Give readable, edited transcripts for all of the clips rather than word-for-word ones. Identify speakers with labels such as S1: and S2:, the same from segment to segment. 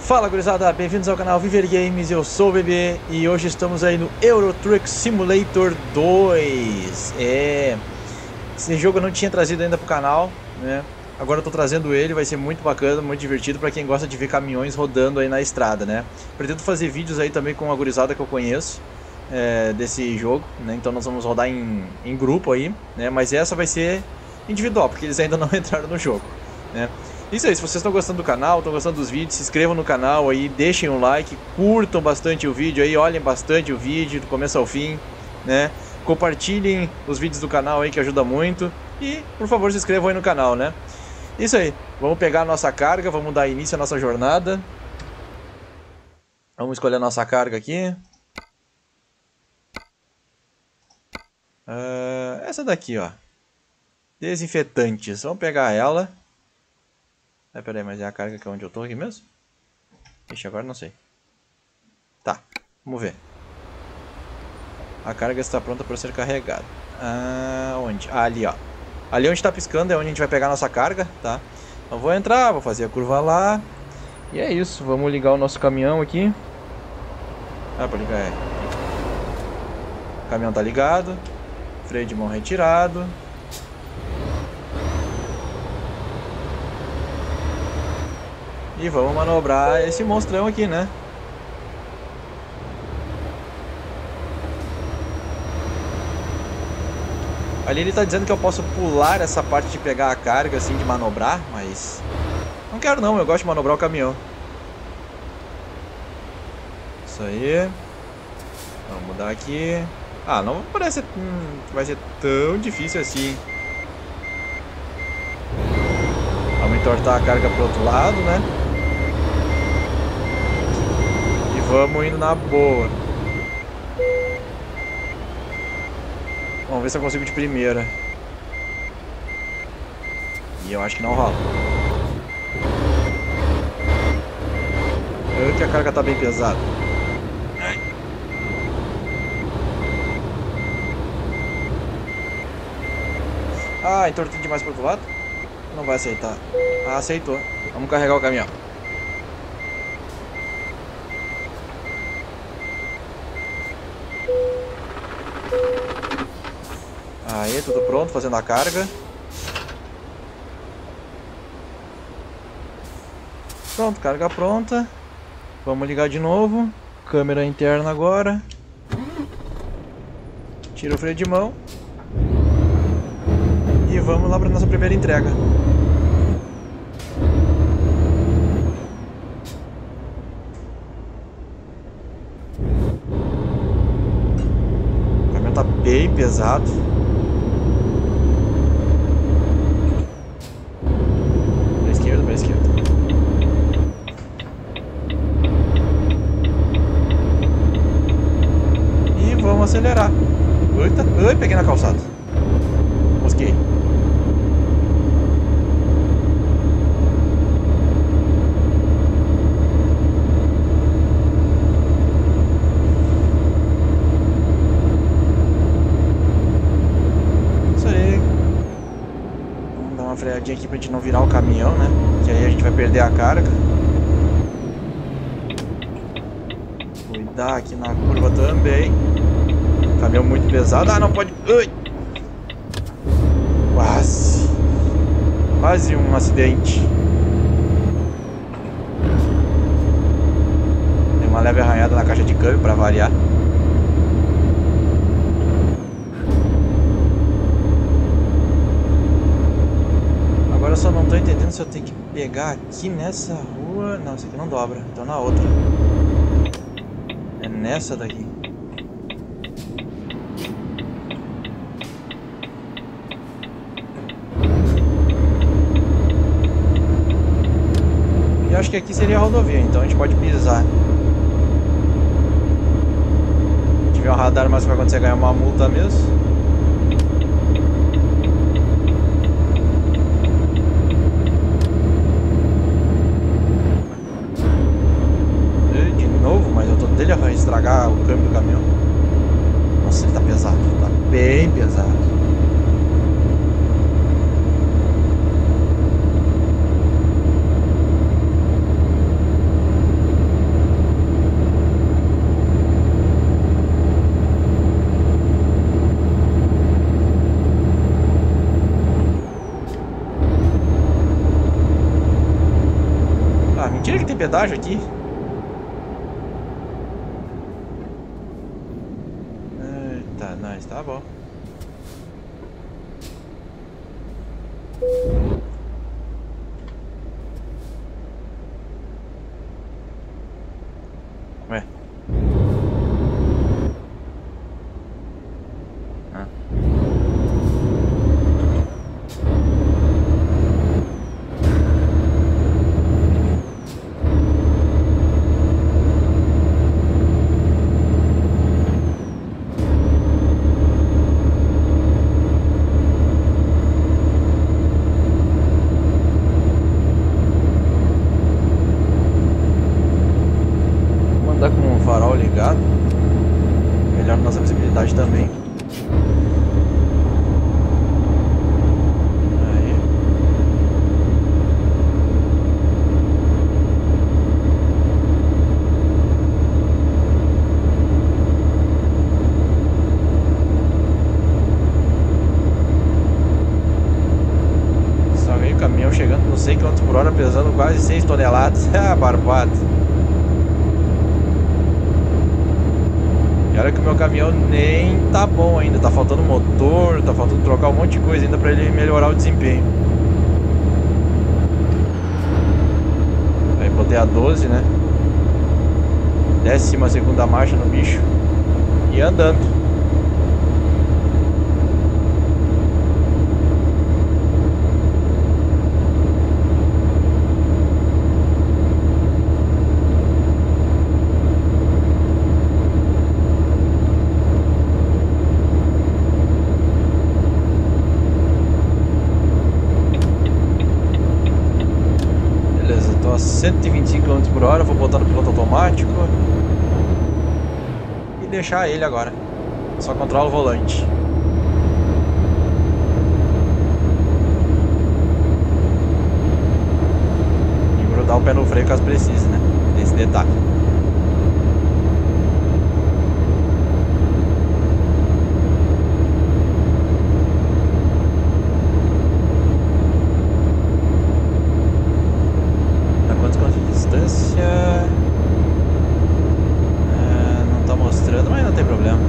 S1: Fala gurizada, bem-vindos ao canal Viver Games, eu sou o Bebê e hoje estamos aí no Euro Truck Simulator 2. Esse jogo eu não tinha trazido ainda pro canal, né? Agora eu tô trazendo ele, vai ser muito bacana, muito divertido pra quem gosta de ver caminhões rodando aí na estrada, né? Pretendo fazer vídeos aí também com a gurizada que eu conheço desse jogo, né? Então nós vamos rodar em grupo aí, né? Mas essa vai ser individual, porque eles ainda não entraram no jogo, né? Isso aí, se vocês estão gostando do canal, estão gostando dos vídeos, se inscrevam no canal aí, deixem um like, curtam bastante o vídeo aí, olhem bastante o vídeo do começo ao fim, né? Compartilhem os vídeos do canal aí que ajuda muito e, por favor, se inscrevam aí no canal, né? Isso aí, vamos pegar a nossa carga, vamos dar início à nossa jornada. Vamos escolher a nossa carga aqui. Essa daqui, ó. Desinfetantes, vamos pegar ela. Pera aí, mas é a carga que é onde eu tô aqui mesmo? Ixi, agora não sei. Tá, vamos ver. A carga está pronta para ser carregada. Onde? Ali, ó. Ali onde tá piscando é onde a gente vai pegar a nossa carga, tá? Então vou entrar, vou fazer a curva lá. E é isso, vamos ligar o nosso caminhão aqui. Pra ligar O caminhão tá ligado. Freio de mão retirado. E vamos manobrar esse monstrão aqui, né? Ali ele tá dizendo que eu posso pular essa parte de pegar a carga, assim, de manobrar, mas... não quero não, eu gosto de manobrar o caminhão. Isso aí. Vamos mudar aqui. Não parece que vai ser tão difícil assim. Vamos entortar a carga pro outro lado, né? Vamos indo na boa. Vamos ver se eu consigo de primeira. E eu acho que não rola. Que a carga tá bem pesada. Entortei demais pro outro lado. Não vai aceitar. Aceitou. Vamos carregar o caminhão. Aí, tudo pronto, fazendo a carga. Pronto, carga pronta. Vamos ligar de novo. Câmera interna agora. Tira o freio de mão. E vamos lá para nossa primeira entrega. O caminhão tá bem pesado. Vamos acelerar. Eita, peguei na calçada. Mosquei. Isso aí. Vamos dar uma freadinha aqui pra gente não virar o caminhão, né? Que aí a gente vai perder a carga. Cuidar aqui na curva também. Caminhão muito pesado. Não pode... Quase um acidente. Tem uma leve arranhada na caixa de câmbio para variar. Agora eu só não tô entendendo se eu tenho que pegar aqui nessa rua. Não, essa aqui não dobra. Então na outra. É nessa daqui. Eu acho que aqui seria a rodovia, então a gente pode pisar. Se tiver um radar, mas vai acontecer ganhar uma multa mesmo. De novo, mas eu tô dele a estragar o câmbio do caminhão. Nossa, ele tá pesado, tá bem pesado. pedágio aqui. Eita, nós, tá bom. Ué. Andar com o farol ligado melhora nossa visibilidade também. Aí. Só veio o caminhão chegando não sei quantos por hora, pesando quase 6 toneladas. Ah, barbado. Olha que o meu caminhão nem tá bom ainda, tá faltando motor, tá faltando trocar um monte de coisa ainda pra ele melhorar o desempenho. Aí botei a 12, né? 12ª marcha no bicho e andando. Beleza, tô a 125 km por hora, vou botar no piloto automático e deixar ele agora. Só controla o volante. E grudar o pé no freio caso precise, né? Esse detalhe. Não tá mostrando, mas não tem problema.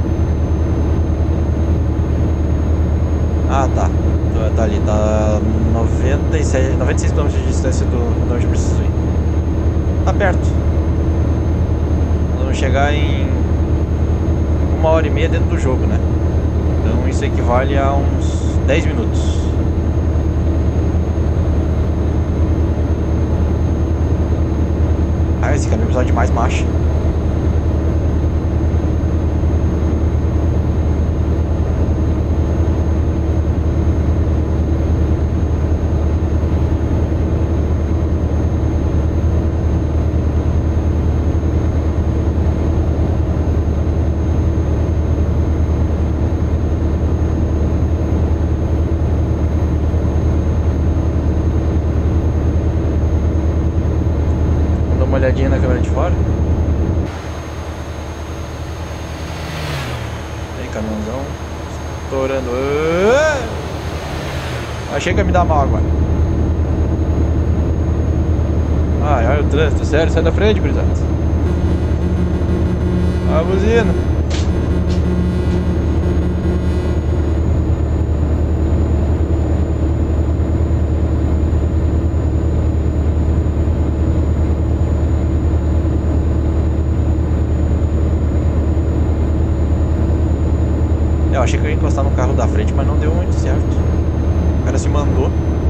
S1: Ah, tá. Tá ali, tá 96 km de distância de onde eu preciso ir. Tá perto. Vamos chegar em 1h30 dentro do jogo, né? Então isso equivale a uns 10 minutos. Ah, esse caminhão precisa de mais marcha. Uma olhadinha na câmera de fora. Aí, caminhãozão estourando. Achei que ia me dar mal agora. Ai, olha o trânsito, sério, sai da frente, gurizada. Olha a buzina. Eu achei que eu ia encostar no carro da frente, mas não deu muito certo. O cara se mandou.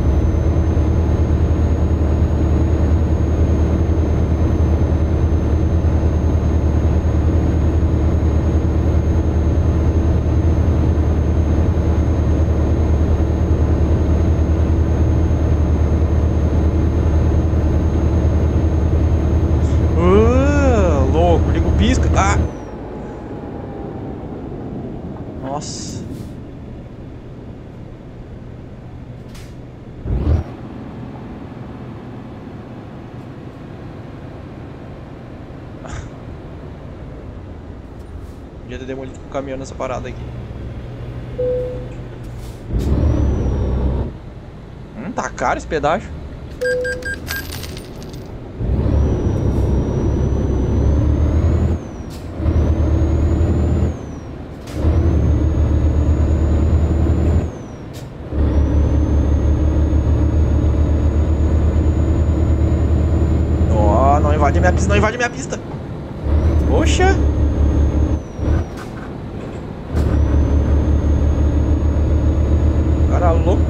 S1: Louco, liga o pisca. Ah! Nossa. Podia ter demolido com o caminhão nessa parada aqui. Tá caro esse pedágio. minha pista, não invade minha pista. Poxa. Cara louco.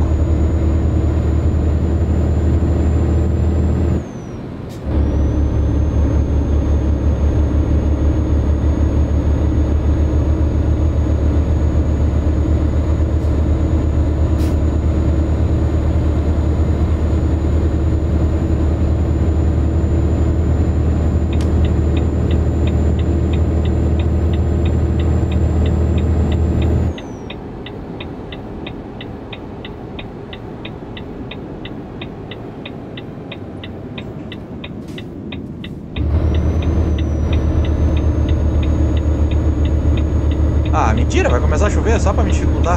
S1: Ah, mentira, vai começar a chover só pra me dificultar.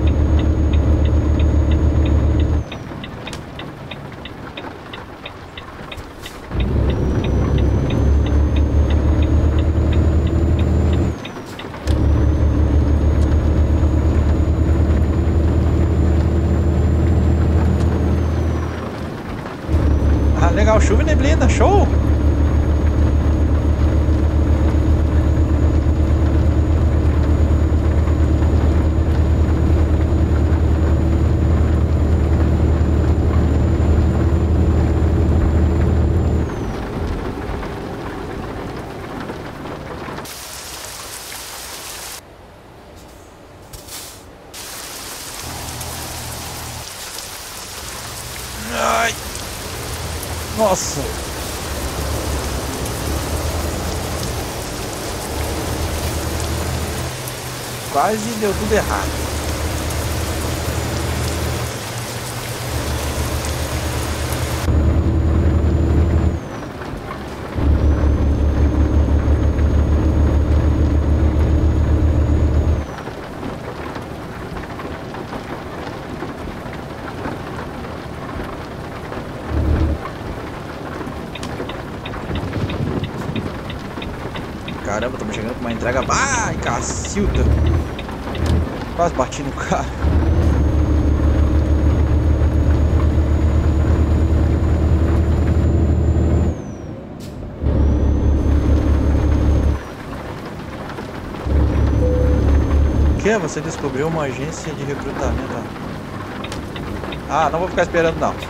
S1: Ah, legal, chuva e neblina, show! Ai! Nossa! Quase deu tudo errado. Caramba, estamos chegando com uma entrega. Ai, cacilda! Quase bati no carro. O que? Você descobriu uma agência de recrutamento? Ah, não vou ficar esperando não.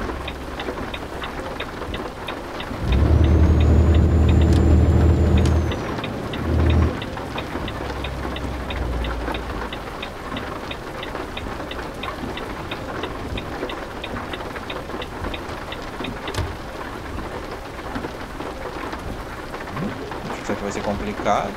S1: Isso aqui vai ser complicado.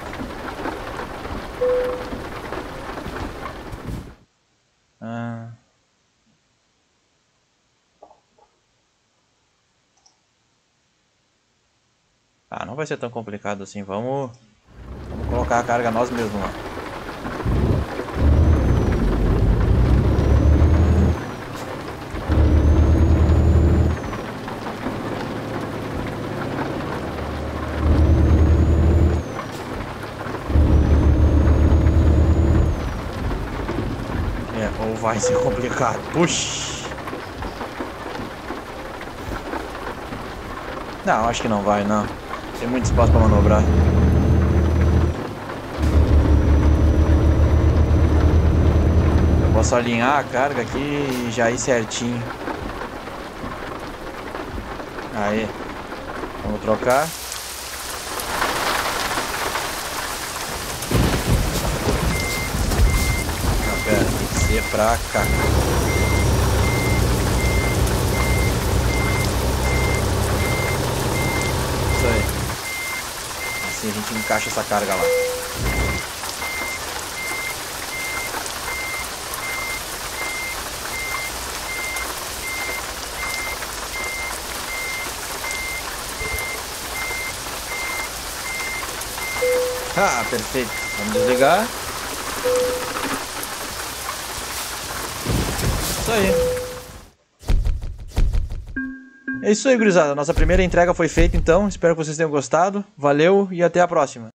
S1: Ah, não vai ser tão complicado assim. Vamos colocar a carga nós mesmos lá. Ou vai ser complicado. Puxa. Não, acho que não vai, não. Tem muito espaço para manobrar. Eu posso alinhar a carga aqui e já ir certinho. Aí. Vamos trocar. Pera, tem que ser pra cá. Isso aí. Assim a gente encaixa essa carga lá. Ah, perfeito. Vamos desligar. Isso aí. É isso aí, gurizada. Nossa primeira entrega foi feita, então. Espero que vocês tenham gostado. Valeu e até a próxima.